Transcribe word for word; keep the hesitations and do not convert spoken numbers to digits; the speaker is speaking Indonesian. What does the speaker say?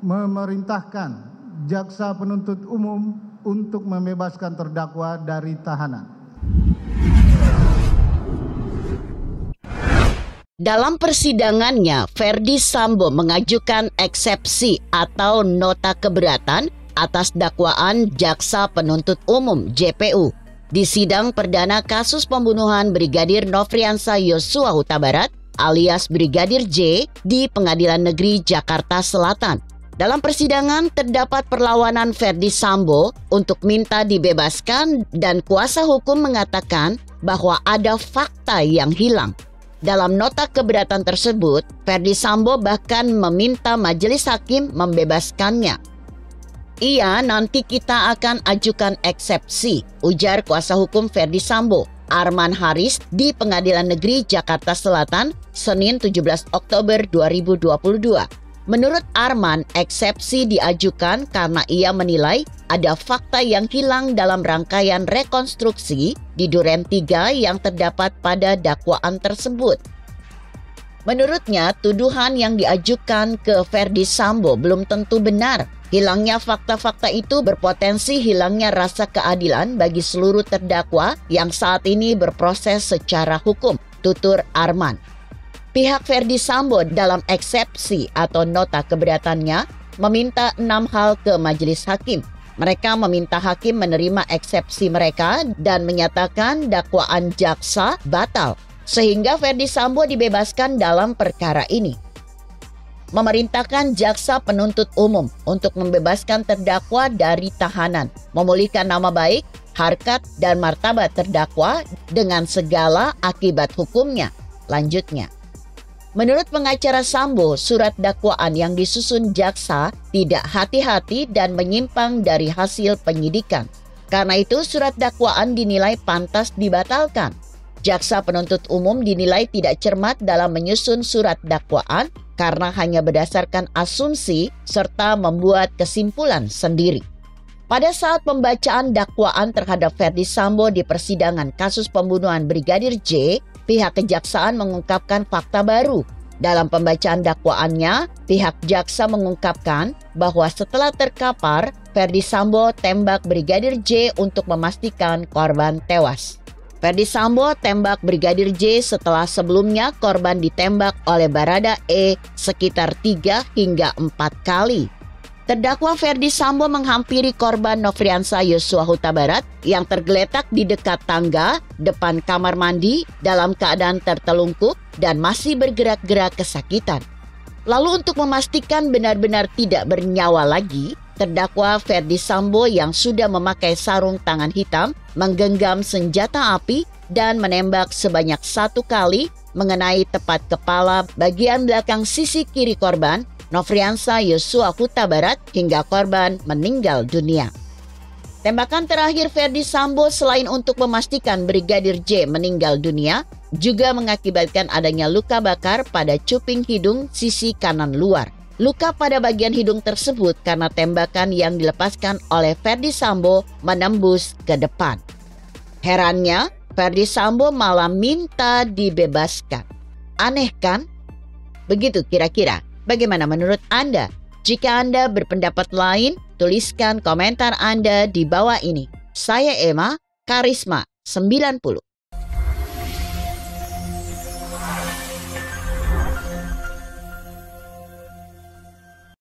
memerintahkan jaksa penuntut umum untuk membebaskan terdakwa dari tahanan. Dalam persidangannya, Ferdy Sambo mengajukan eksepsi atau nota keberatan atas dakwaan jaksa penuntut umum J P U di sidang perdana kasus pembunuhan Brigadir Nofriansah Yosua Huta Barat alias Brigadir J di Pengadilan Negeri Jakarta Selatan. Dalam persidangan terdapat perlawanan Ferdy Sambo untuk minta dibebaskan dan kuasa hukum mengatakan bahwa ada fakta yang hilang. Dalam nota keberatan tersebut, Ferdy Sambo bahkan meminta majelis hakim membebaskannya. Iya, nanti kita akan ajukan eksepsi, ujar kuasa hukum Ferdy Sambo, Arman Haris di Pengadilan Negeri Jakarta Selatan, Senin tujuh belas Oktober dua ribu dua puluh dua. Menurut Arman, eksepsi diajukan karena ia menilai ada fakta yang hilang dalam rangkaian rekonstruksi di Duren tiga yang terdapat pada dakwaan tersebut. Menurutnya, tuduhan yang diajukan ke Ferdy Sambo belum tentu benar. Hilangnya fakta-fakta itu berpotensi hilangnya rasa keadilan bagi seluruh terdakwa yang saat ini berproses secara hukum, tutur Arman. Pihak Ferdy Sambo dalam eksepsi atau nota keberatannya meminta enam hal ke majelis hakim. Mereka meminta hakim menerima eksepsi mereka dan menyatakan dakwaan jaksa batal, sehingga Ferdy Sambo dibebaskan dalam perkara ini. Memerintahkan jaksa penuntut umum untuk membebaskan terdakwa dari tahanan, memulihkan nama baik, harkat, dan martabat terdakwa dengan segala akibat hukumnya. Lanjutnya, menurut pengacara Sambo, surat dakwaan yang disusun jaksa tidak hati-hati dan menyimpang dari hasil penyidikan. Karena itu surat dakwaan dinilai pantas dibatalkan. Jaksa penuntut umum dinilai tidak cermat dalam menyusun surat dakwaan karena hanya berdasarkan asumsi serta membuat kesimpulan sendiri. Pada saat pembacaan dakwaan terhadap Ferdy Sambo di persidangan kasus pembunuhan Brigadir J, pihak kejaksaan mengungkapkan fakta baru. Dalam pembacaan dakwaannya, pihak jaksa mengungkapkan bahwa setelah terkapar, Ferdy Sambo tembak Brigadir J untuk memastikan korban tewas. Ferdy Sambo tembak Brigadir J setelah sebelumnya korban ditembak oleh Barada E sekitar tiga hingga empat kali. Terdakwa Ferdy Sambo menghampiri korban Nofriansah Yosua Huta Barat yang tergeletak di dekat tangga depan kamar mandi dalam keadaan tertelungkup dan masih bergerak-gerak kesakitan. Lalu untuk memastikan benar-benar tidak bernyawa lagi, terdakwa Ferdy Sambo yang sudah memakai sarung tangan hitam menggenggam senjata api dan menembak sebanyak satu kali mengenai tepat kepala bagian belakang sisi kiri korban Nofriansah Yosua Huta Barat hingga korban meninggal dunia. Tembakan terakhir Ferdy Sambo selain untuk memastikan Brigadir J meninggal dunia, juga mengakibatkan adanya luka bakar pada cuping hidung sisi kanan luar. Luka pada bagian hidung tersebut karena tembakan yang dilepaskan oleh Ferdy Sambo menembus ke depan. Herannya, Ferdy Sambo malah minta dibebaskan. Aneh kan? Begitu kira-kira. Bagaimana menurut Anda? Jika Anda berpendapat lain, tuliskan komentar Anda di bawah ini. Saya Emma, Karisma sembilan puluh.